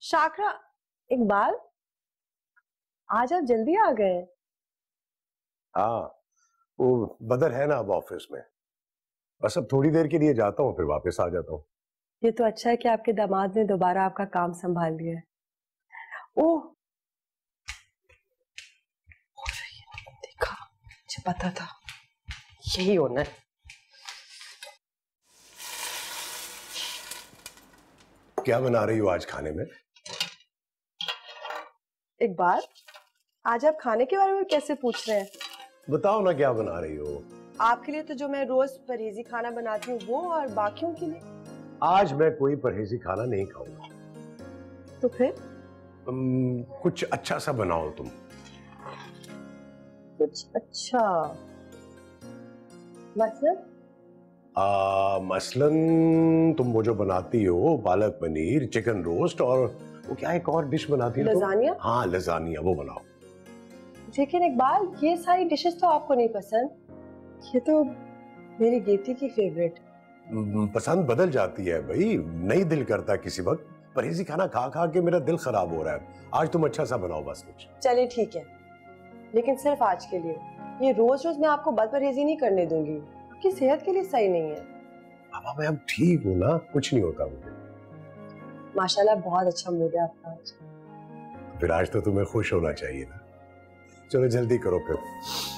शाकरा, इकबाल, आज आप जल्दी आ गए। हाँ, वो बदर है ना अब ऑफिस में, बस अब थोड़ी देर के लिए जाता हूँ फिर वापस आ जाता हूँ। ये तो अच्छा है कि आपके दामाद ने दोबारा आपका काम संभाल लिया है। ओह, देखा, मुझे पता था यही होना है। क्या बना रही हो आज खाने में? इकबाल, आज आप खाने के बारे में कैसे पूछ रहे हैं? बताओ ना क्या बना रही हो। आपके लिए तो जो मैं रोज परहेजी खाना बनाती हूँ वो, और बाकियों के लिए आज मैं कोई परहेजी खाना नहीं खाऊंगा। तो फिर कुछ अच्छा सा बनाओ तुम। कुछ अच्छा मतलब? मसलन तुम वो जो बनाती हो पालक पनीर, चिकन रोस्ट, और वो क्या एक और डिश बनाती हो? लजानिया? हाँ लजानिया, वो बनाओ। लेकिन इकबाल, ये सारी डिशेस तो आपको नहीं पसंद। ये तो मेरी गेती की फेवरेट। पसंद बदल जाती है भाई, नहीं दिल करता किसी वक्त। परहेजी खाना खा खा के मेरा दिल खराब हो रहा है। आज तुम अच्छा सा बनाओ बस कुछ। चलिए ठीक है, लेकिन सिर्फ आज के लिए। ये रोज रोज मैं आपको बद परहेजी नहीं करने दूंगी, आपकी सेहत के लिए सही नहीं है। पापा मैं अब ठीक हूँ ना, कुछ नहीं होता मुझे। माशाल्लाह बहुत अच्छा मूड है आपका आज। फिर आज तो तुम्हें खुश होना चाहिए ना। चलो जल्दी करो फिर।